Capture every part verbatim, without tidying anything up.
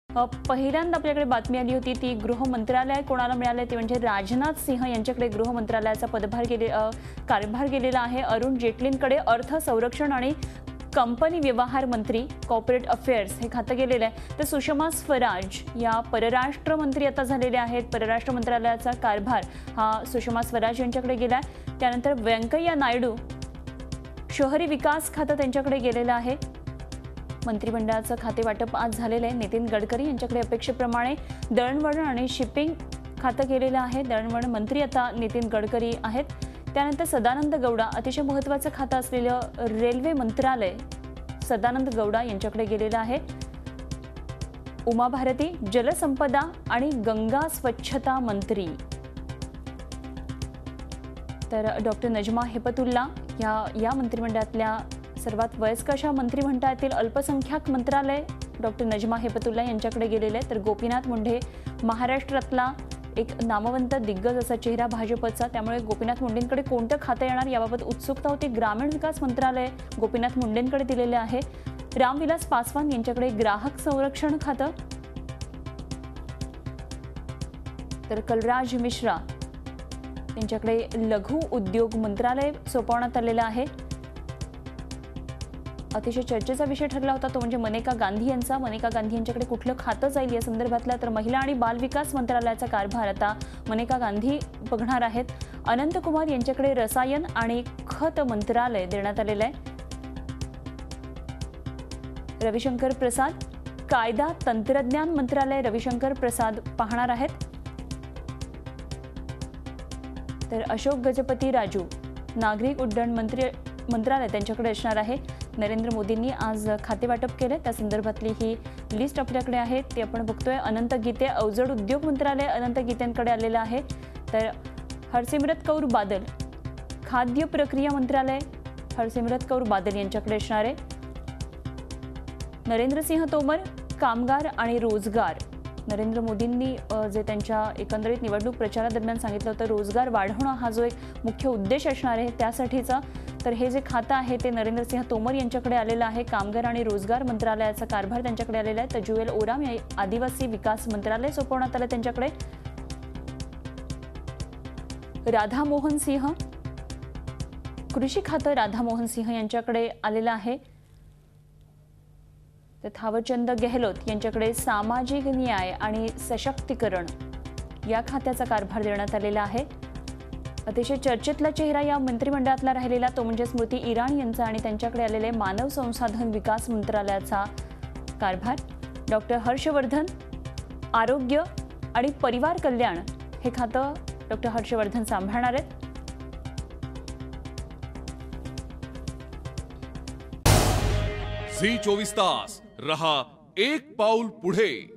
अ, पहिल्यांदा आपल्याकडे बातमी आली होती ती गृह मंत्रालय कोणाला मिळाले ते म्हणजे राजनाथ सिंह यांच्याकडे गृह मंत्रालयाचा पदभार गेले अ, कार्यभार गेलेला आहे। अरुण जेटलींकडे अर्थ संरक्षण आणि कंपनी व्यवहार मंत्री कॉर्पोरेट अफेअर्स हे खातं गेलेलं आहे। तर सुषमा स्वराज या परराष्ट्र मंत्री आता झालेल्या आहेत। परराष्ट्र मंत्रालयाचा कारभार हा सुषमा स्वराज यांच्याकडे गेलाय। त्यानंतर व्यंकय्या नायडू शहरी विकास खातं त्यांच्याकडे गेलेलं आहे। मंत्रिमंडळाचं खाते वाटप आज झालेलं आहे। नितीन गडकरी यांच्याकडे अपेक्षेप्रमाणे दळणवळण आणि शिपिंग खातं गेलेलं आहे। दळणवळण मंत्री आता नितीन गडकरी आहेत। त्यानंतर सदानंद गौडा अतिशय महत्त्वाचं खातं असलेलं रेल्वे मंत्रालय सदानंद गौडा यांच्याकडे गेलेलं आहे। उमा भारती जलसंपदा आणि गंगा स्वच्छता मंत्री तर डॉक्टर नजमा हेपतुल्ला या या मंत्रिमंडळातल्या सर्वात वयस्कर अशा मंत्री म्हणता येतील अल्पसंख्याक मंत्रालय डॉक्टर नजमा हेपतुल्ला यांच्याकडे गेलेले आहे। तर गोपीनाथ मुंडे महाराष्ट्रातला एक नामवंत दिग्गज असा चेहरा भाजपचा, त्यामुळे गोपीनाथ मुंडेंकडे कोणतं खातं येणार याबाबत उत्सुकता होती। ग्रामीण विकास मंत्रालय गोपीनाथ मुंडेंकडे दिलेले आहे। रामविलास पासवान यांच्याकडे ग्राहक संरक्षण खातं तर कलराज मिश्रा यांच्याकडे लघु उद्योग मंत्रालय सोपवण्यात आलेलं आहे। अतिशय चर्चेचा विषय ठरला होता तो म्हणजे मनेका गांधी यांचा मनेका गांधी यांच्याकडे कुठलं खातं जाईल या संदर्भातला तर महिला आणि बाल विकास मंत्रालयाचा कारभार आता मनेका गांधी बघणार आहेत। अनंत कुमार यांच्याकडे रसायन आणि खत मंत्रालय देण्यात आलेलं आहे। रविशंकर प्रसाद कायदा तंत्रज्ञान मंत्रालय रविशंकर प्रसाद पाहणार आहेत। तर अशोक गजपती राजू नागरिक उड्डयन मंत्री मंत्रालय त्यांच्याकडे असणार आहे। नरेंद्र मोदींनी आज खाते वाटप केले त्या संदर्भातली ही लिस्ट आपल्याकडे आहे ती आपण बघतोय। अनंत गीते अवजड उद्योग मंत्रालय अनंत गीतेंकडे आलेलं आहे। तर हरसिमरत कौर बादल खाद्य प्रक्रिया मंत्रालय हरसिमरत कौर बादल यांच्याकडे असणार आहे। नरेंद्र सिंह तोमर कामगार आणि रोजगार नरेंद्र मोदींनी जे त्यांच्या एकंदरीत निवडणूक प्रचारादरम्यान सांगितलं होतं रोजगार वाढवणं हा जो एक मुख्य उद्देश असणार आहे त्यासाठीचा तर हे जे खातं आहे ते नरेंद्र सिंह तोमर यांच्याकडे आलेलं आहे। कामगार आणि रोजगार मंत्रालयाचा कारभार त्यांच्याकडे आलेला आहे। तर जुएल ओराम या आदिवासी विकास मंत्रालय सोपवण्यात आलं त्यांच्याकडे। राधा मोहन सिंह कृषी खातं राधा मोहन सिंह यांच्याकडे आलेलं आहे। तर थावरचंद गेहलोत यांच्याकडे सामाजिक न्याय आणि सशक्तीकरण या खात्याचा कारभार देण्यात आलेला आहे। अतिशय चर्चेतला चेहरा या मंत्रिमंडळातला राहिलेला तो म्हणजे स्मृती इराणी यांचा आणि त्यांच्याकडे आलेले मानव संसाधन विकास मंत्रालयाचा कारभार। डॉक्टर हर्षवर्धन आरोग्य आणि परिवार कल्याण हे खातं डॉक्टर हर्षवर्धन सांभाळणार आहेत। झी चोवीस तास रहा एक पाऊल पुढे।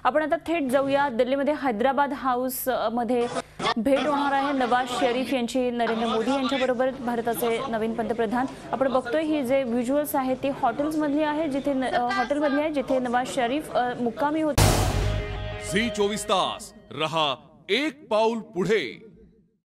आपण आता थेट जाऊया दिल्लीमध्ये हैदराबाद हाऊस अ, मध्ये भेट होणार आहे नवाज शरीफ यांची नरेंद्र मोदी यांच्याबरोबर भारताचे नवीन पंतप्रधान. आपण बघतोय ही जे व्हिज्युअल्स आहेत ती हॉटेल्समधली आहे जिथे न- अ, हॉटेलमधली आहे जिथे नवाज शरीफ अ, मुक्कामी होते. झी चोवीस तास रहा एक पाऊल पुढे.